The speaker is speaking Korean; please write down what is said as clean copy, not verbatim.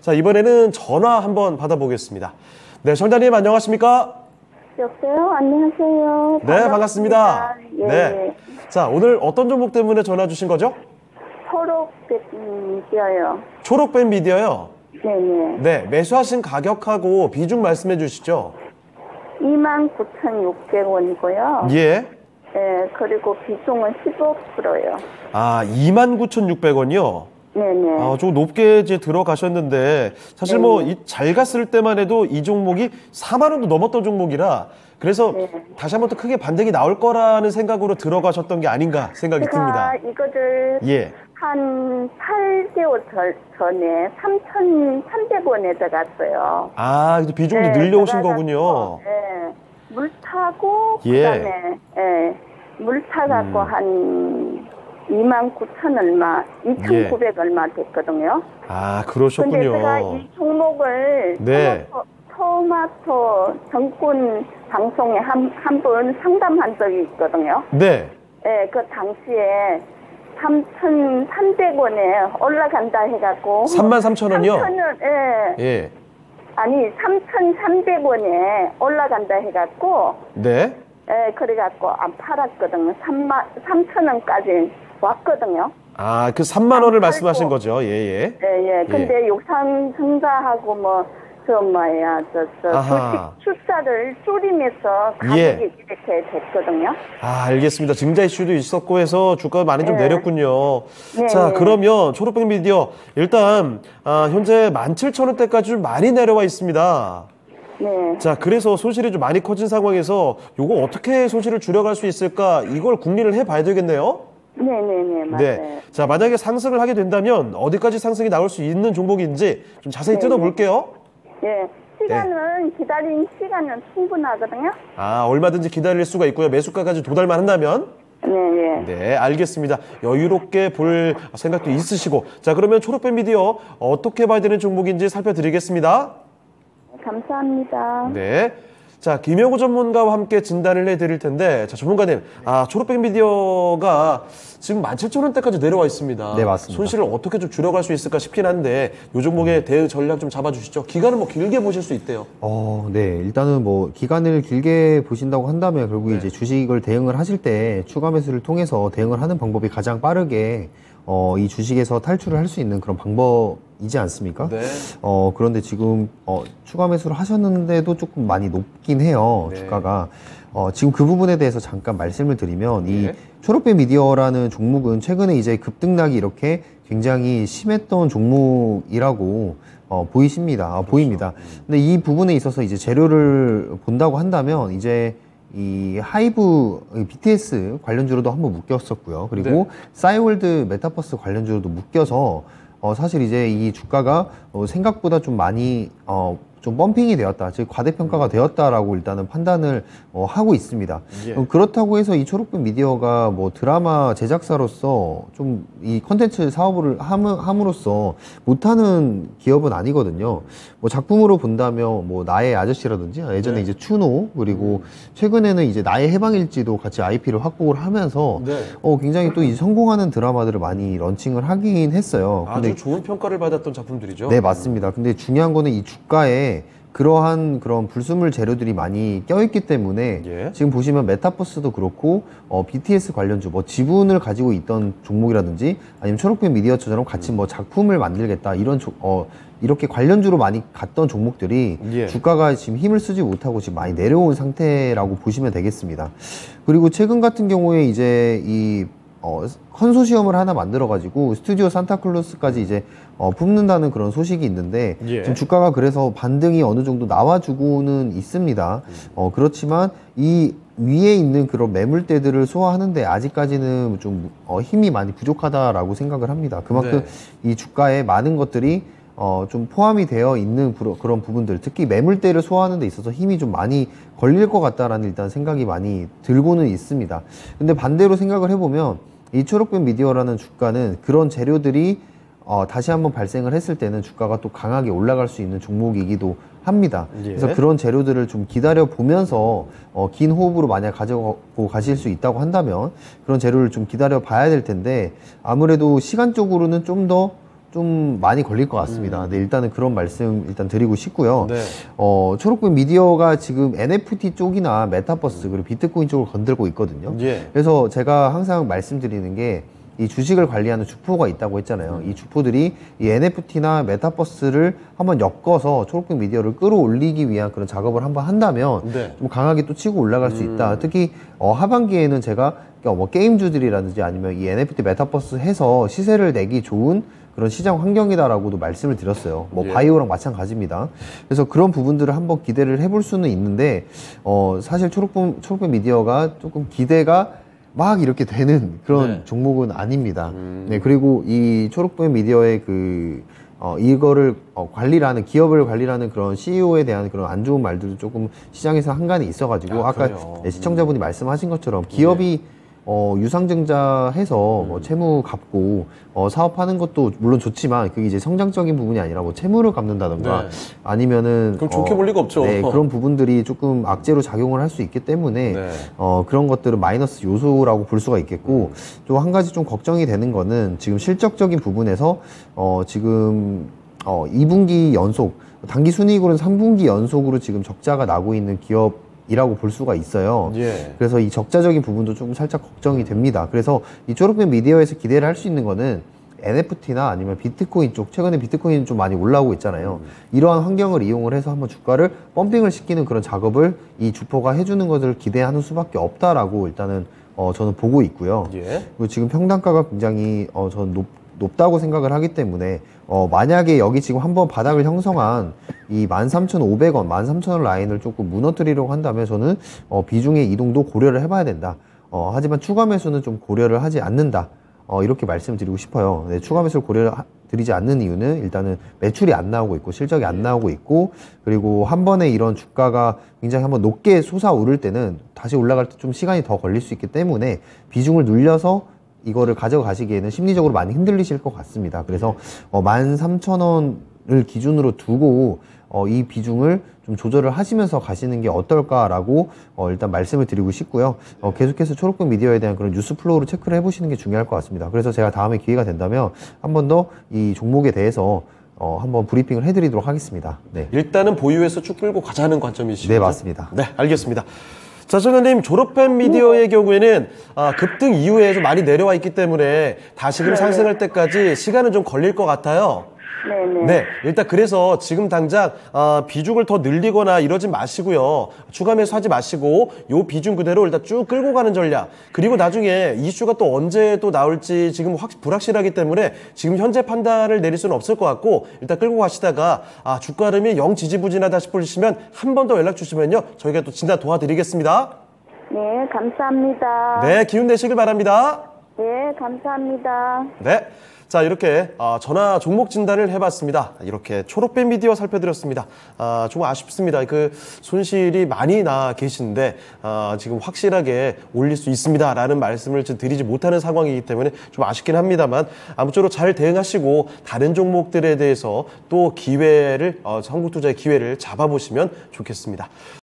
자, 이번에는 전화 한번 받아보겠습니다. 네, 청자님 안녕하십니까? 여보세요? 안녕하세요. 네, 반갑습니다. 예. 네. 자, 오늘 어떤 종목 때문에 전화 주신 거죠? 초록빛이요. 초록뱀 미디어요? 네네. 네, 매수하신 가격하고 비중 말씀해 주시죠. 29,600원이고요. 예. 네, 그리고 비중은 15%요. 아, 29,600원이요? 네네. 아, 좀 높게 이제 들어가셨는데, 사실 뭐, 잘 갔을 때만 해도 이 종목이 4만 원도 넘었던 종목이라, 그래서 다시 한번 또 크게 반등이 나올 거라는 생각으로 들어가셨던 게 아닌가 생각이 듭니다. 제가 이거를 예. 한 8개월 전에 3,300원에 들어갔어요. 아, 비중도 늘려오신 거군요. 네. 물 타고, 예. 그다음에, 물 타갖고 한 29,000 얼마, 2,900 얼마 됐거든요. 아, 그러셨군요. 근데 제가 이 종목을 네. 토마토 정권 방송에 한 번 상담한 적이 있거든요. 네. 예, 그 당시에 3,300원에 올라간다 해갖고. 33,000원이요? 3,000원, 예. 예. 아니, 3,300원에 올라간다 해갖고. 네. 예, 그래갖고 안 팔았거든요. 3,000원까지 왔거든요. 아, 그 3만 원을 말씀하신 거죠. 예, 예. 예, 예. 근데 욕상 증가하고 아하. 주식 숫자를 줄이면서 가격이 이렇게 됐거든요. 아, 알겠습니다. 증자 이슈도 있었고 해서 주가가 많이 좀 내렸군요. 네. 자, 그러면 초록백 미디어 일단 현재 17,000원대까지 좀 많이 내려와 있습니다. 네. 자, 그래서 손실이 좀 많이 커진 상황에서 요거 어떻게 손실을 줄여갈 수 있을까? 이걸 궁리를 해봐야 되겠네요. 네네네, 맞아요. 네. 자, 만약에 상승을 하게 된다면 어디까지 상승이 나올 수 있는 종목인지 좀 자세히 뜯어볼게요. 예. 기다린 시간은 충분하거든요. 아, 얼마든지 기다릴 수가 있고요. 매수가까지 도달만 한다면. 네. 네, 알겠습니다. 여유롭게 볼 생각도 있으시고. 자, 그러면 초록뱀 미디어 어떻게 봐야 되는 종목인지 살펴드리겠습니다. 감사합니다. 네. 자, 김영우 전문가와 함께 진단을 해드릴 텐데, 자, 전문가님, 초록백 미디어가 지금 17,000원대까지 내려와 있습니다. 네, 맞습니다. 손실을 어떻게 좀 줄여갈 수 있을까 싶긴 한데, 이 종목의 대응 전략 좀 잡아주시죠. 기간은 뭐 길게 보실 수 있대요. 네. 일단은 뭐 기간을 길게 보신다고 한다면 결국 이제 주식을 대응을 하실 때 추가 매수를 통해서 대응을 하는 방법이 가장 빠르게 이 주식에서 탈출을 할 수 있는 그런 방법이지 않습니까? 네. 그런데 지금 추가 매수를 하셨는데도 조금 많이 높긴 해요. 네. 주가가. 지금 그 부분에 대해서 잠깐 말씀을 드리면 이 초록배 미디어라는 종목은 최근에 이제 급등락이 이렇게 굉장히 심했던 종목이라고 보입니다. 근데 이 부분에 있어서 이제 재료를 본다고 한다면 이제 이 하이브 BTS 관련주로도 한번 묶였었고요. 그리고 싸이월드 메타버스 관련주로도 묶여서 사실 이제 이 주가가 생각보다 좀 많이 좀 펌핑이 되었다, 즉 과대평가가 되었다라고 일단은 판단을 하고 있습니다. 그렇다고 해서 이 초록빛 미디어가 뭐 드라마 제작사로서 좀 이 컨텐츠 사업을 함으로써 못하는 기업은 아니거든요. 뭐 작품으로 본다면 뭐 나의 아저씨라든지 예전에 이제 추노, 그리고 최근에는 이제 나의 해방일지도 같이 IP를 확보를 하면서 굉장히 또 이 성공하는 드라마들을 많이 런칭을 하긴 했어요. 아주 좋은 평가를 받았던 작품들이죠. 네, 맞습니다. 근데 중요한 거는 이 주가에 그러한 그런 불순물 재료들이 많이 껴있기 때문에 지금 보시면 메타버스도 그렇고 BTS 관련주 뭐 지분을 가지고 있던 종목이라든지 아니면 초록빛 미디어처럼 같이 뭐 작품을 만들겠다 이런 이렇게 관련주로 많이 갔던 종목들이 주가가 지금 힘을 쓰지 못하고 지금 많이 내려온 상태라고 보시면 되겠습니다. 그리고 최근 같은 경우에 이제 이 컨소시엄을 하나 만들어가지고 스튜디오 산타클로스까지 이제 뽑는다는 그런 소식이 있는데 지금 주가가 그래서 반등이 어느 정도 나와주고는 있습니다. 그렇지만 이 위에 있는 그런 매물대들을 소화하는데 아직까지는 좀 힘이 많이 부족하다라고 생각을 합니다. 그만큼 이 주가에 많은 것들이 좀 포함이 되어 있는 그런 부분들, 특히 매물대를 소화하는 데 있어서 힘이 좀 많이 걸릴 것 같다라는 일단 생각이 많이 들고는 있습니다. 근데 반대로 생각을 해보면 이 초록빛 미디어라는 주가는 그런 재료들이 다시 한번 발생을 했을 때는 주가가 또 강하게 올라갈 수 있는 종목이기도 합니다. 그래서 그런 재료들을 좀 기다려 보면서 긴 호흡으로 만약 가져가고 가실 수 있다고 한다면 그런 재료를 좀 기다려 봐야 될 텐데 아무래도 시간적으로는 좀 좀 많이 걸릴 것 같습니다. 네, 일단은 그런 말씀 일단 드리고 싶고요. 네. 초록빛 미디어가 지금 NFT 쪽이나 메타버스 그리고 비트코인 쪽을 건들고 있거든요. 예. 그래서 제가 항상 말씀드리는 게 이 주식을 관리하는 주포가 있다고 했잖아요. 이 주포들이 이 NFT나 메타버스를 한번 엮어서 초록빛 미디어를 끌어올리기 위한 그런 작업을 한번 한다면 네. 좀 강하게 또 치고 올라갈 수 있다. 특히 하반기에는 제가 뭐 게임주들이라든지 아니면 이 NFT 메타버스 해서 시세를 내기 좋은 그런 시장 환경이다라고도 말씀을 드렸어요. 뭐 예. 바이오랑 마찬가지입니다. 그래서 그런 부분들을 한번 기대를 해볼 수는 있는데 사실 초록빛 미디어가 조금 기대가 막 이렇게 되는 그런 네. 종목은 아닙니다. 네, 그리고 이 초록빛 미디어의 이거를 관리를 하는, 기업을 관리를 하는 그런 CEO에 대한 그런 안 좋은 말들도 조금 시장에서 한간에 있어가지고, 아까 그래요? 네, 시청자분이 말씀하신 것처럼 기업이 유상증자 해서 뭐 채무 갚고 사업하는 것도 물론 좋지만 그게 이제 성장적인 부분이 아니라 뭐 채무를 갚는다던가 네. 아니면은 그럼 좋게 볼 리가 없죠. 네, 그런 부분들이 조금 악재로 작용을 할 수 있기 때문에 네. 그런 것들은 마이너스 요소라고 볼 수가 있겠고, 또 한 가지 좀 걱정이 되는 거는 지금 실적적인 부분에서 지금 2분기 연속 단기 순이익으로는 3분기 연속으로 지금 적자가 나고 있는 기업이라고 볼 수가 있어요. 예. 그래서 이 적자적인 부분도 조금 살짝 걱정이 됩니다. 그래서 이 초록빛 미디어에서 기대를 할 수 있는 거는 NFT나 아니면 비트코인 쪽, 최근에 비트코인 좀 많이 올라오고 있잖아요. 이러한 환경을 이용을 해서 한번 주가를 펌핑을 시키는 그런 작업을 이 주포가 해주는 것을 기대하는 수밖에 없다라고 일단은 저는 보고 있고요. 예. 그리고 지금 평단가가 굉장히 저는 높다고 생각을 하기 때문에 만약에 여기 지금 한번 바닥을 형성한 이 13,500원, 13,000원 라인을 조금 무너뜨리려고 한다면 저는 비중의 이동도 고려를 해봐야 된다. 하지만 추가 매수는 좀 고려를 하지 않는다. 이렇게 말씀드리고 싶어요. 네, 추가 매수를 고려를 드리지 않는 이유는 일단은 매출이 안 나오고 있고 실적이 안 나오고 있고, 그리고 한 번에 이런 주가가 굉장히 한번 높게 솟아오를 때는 다시 올라갈 때 좀 시간이 더 걸릴 수 있기 때문에 비중을 눌려서 이거를 가져가시기에는 심리적으로 많이 흔들리실 것 같습니다. 그래서 13,000원을 기준으로 두고 이 비중을 좀 조절을 하시면서 가시는 게 어떨까라고 일단 말씀을 드리고 싶고요. 계속해서 초록빛 미디어에 대한 그런 뉴스 플로우를 체크를 해보시는 게 중요할 것 같습니다. 그래서 제가 다음에 기회가 된다면 한 번 더 이 종목에 대해서 한번 브리핑을 해드리도록 하겠습니다. 네, 일단은 보유해서 쭉 끌고 가자는 관점이시죠? 네, 맞습니다. 네, 알겠습니다. 자, 정현님, 졸업한 미디어의 경우에는 급등 이후에 좀 많이 내려와 있기 때문에 다시금 상승할 때까지 시간은 좀 걸릴 것 같아요. 네네. 네, 일단 그래서 지금 당장 비중을 더 늘리거나 이러지 마시고요. 추가 매수하지 마시고 요 비중 그대로 일단 쭉 끌고 가는 전략. 그리고 나중에 이슈가 또 언제 또 나올지 지금 불확실하기 때문에 지금 현재 판단을 내릴 수는 없을 것 같고, 일단 끌고 가시다가 주가 흐름이 영 지지부진하다 싶으시면 한 번 더 연락 주시면요, 저희가 또 진단 도와드리겠습니다. 네, 감사합니다. 네, 기운 내시길 바랍니다. 네, 감사합니다. 네. 자, 이렇게 전화 종목 진단을 해봤습니다. 이렇게 초록빛 미디어 살펴드렸습니다. 좀 아쉽습니다. 그 손실이 많이 나 계신데 지금 확실하게 올릴 수 있습니다라는 말씀을 드리지 못하는 상황이기 때문에 좀 아쉽긴 합니다만, 아무쪼록 잘 대응하시고 다른 종목들에 대해서 또 기회를 선국투자의 기회를 잡아보시면 좋겠습니다.